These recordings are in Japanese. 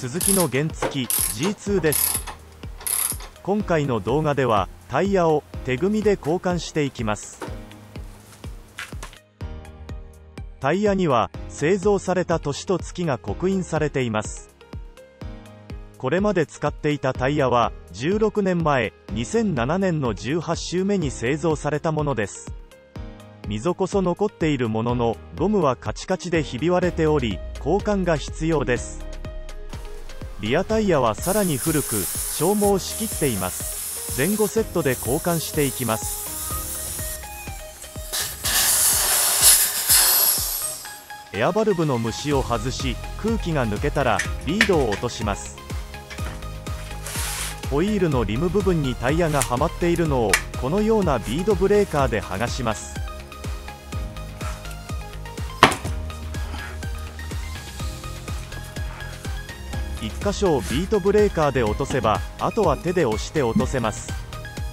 スズキの原付 G2 です。今回の動画ではタイヤを手組みで交換していきます。タイヤには製造された年と月が刻印されています。これまで使っていたタイヤは16年前2007年の18週目に製造されたものです。溝こそ残っているものの、ゴムはカチカチでひび割れており交換が必要です。リアタイヤはさらに古く消耗しきっています。前後セットで交換していきます。エアバルブの虫を外し、空気が抜けたらリードを落とします。ホイールのリム部分にタイヤがはまっているのをこのようなビードブレーカーで剥がします。1箇所をビートブレーカーで落とせば、あとは手で押して落とせます。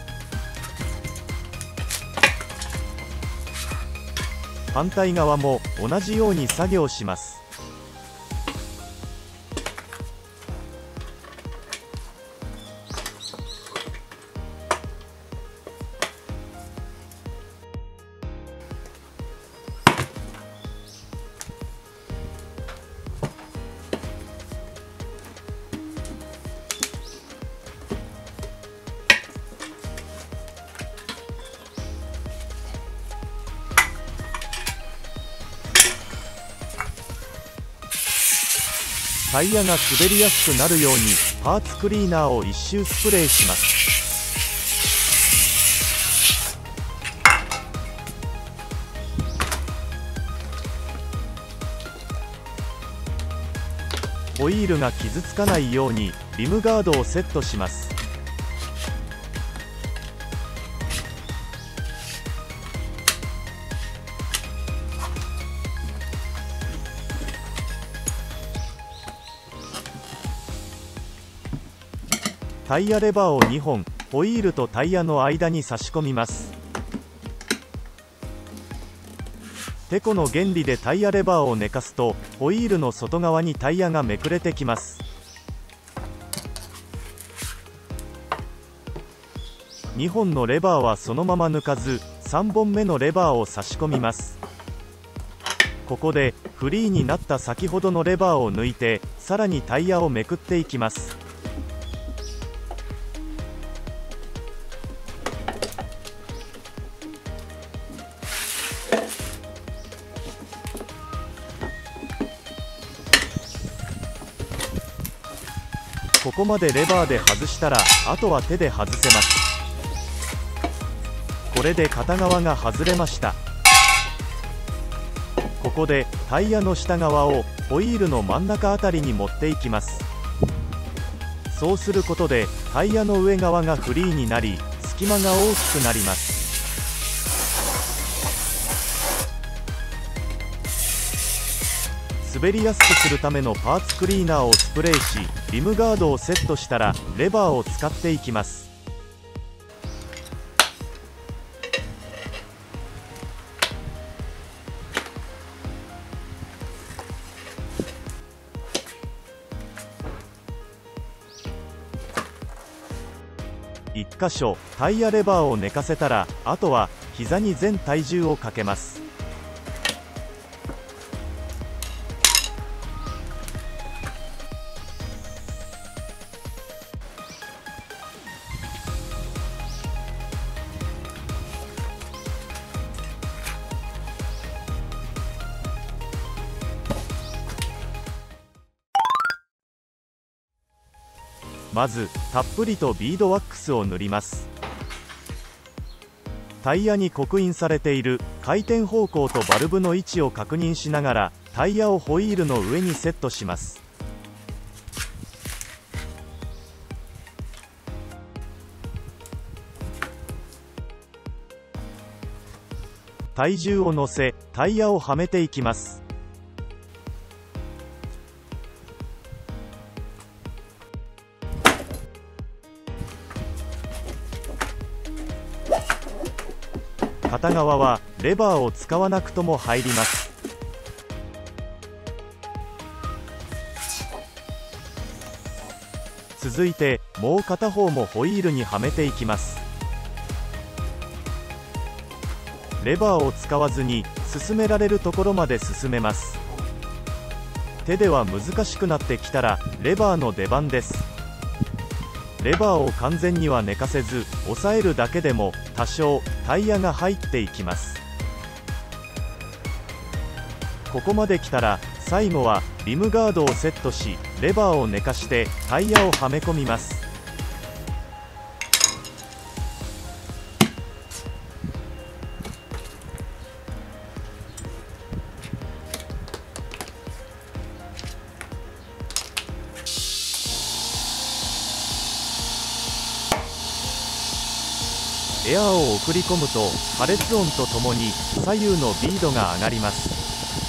反対側も同じように作業します。タイヤが滑りやすくなるようにパーツクリーナーを1周スプレーします。ホイールが傷つかないようにリムガードをセットします。タイヤレバーを2本、ホイールとタイヤの間に差し込みます。テコの原理でタイヤレバーを寝かすと、ホイールの外側にタイヤがめくれてきます。2本のレバーはそのまま抜かず、3本目のレバーを差し込みます。ここでフリーになった先ほどのレバーを抜いて、さらにタイヤをめくっていきます。ここまでレバーで外したら、あとは手で外せます。これで片側が外れました。ここでタイヤの下側をホイールの真ん中あたりに持っていきます。そうすることでタイヤの上側がフリーになり、隙間が大きくなります。滑りやすくするためのパーツクリーナーをスプレーし、リムガードをセットしたらレバーを使っていきます。1箇所タイヤレバーを寝かせたら、あとは膝に全体重をかけます。まずたっぷりとビードワックスを塗ります。タイヤに刻印されている回転方向とバルブの位置を確認しながら、タイヤをホイールの上にセットします。体重を乗せタイヤをはめていきます。片側はレバーを使わなくとも入ります。 続いてもう片方もホイールにはめていきます。レバーを使わずに進められるところまで進めます。手では難しくなってきたらレバーの出番です。レバーを完全には寝かせず押さえるだけでも多少タイヤが入っていきます。ここまで来たら最後はリムガードをセットしレバーを寝かしてタイヤをはめ込みます。エアーを送り込むと破裂音とともに左右のビードが上がります。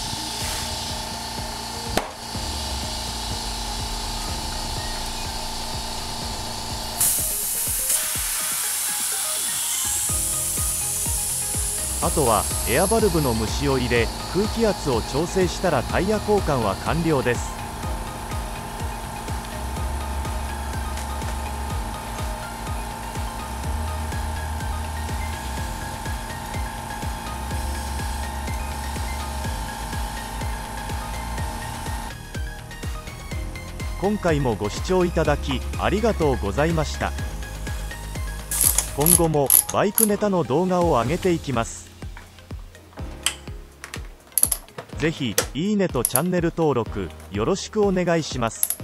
あとはエアバルブの虫を入れ空気圧を調整したらタイヤ交換は完了です。今回もご視聴いただきありがとうございました。今後もバイクネタの動画を上げていきます。ぜひいいねとチャンネル登録よろしくお願いします。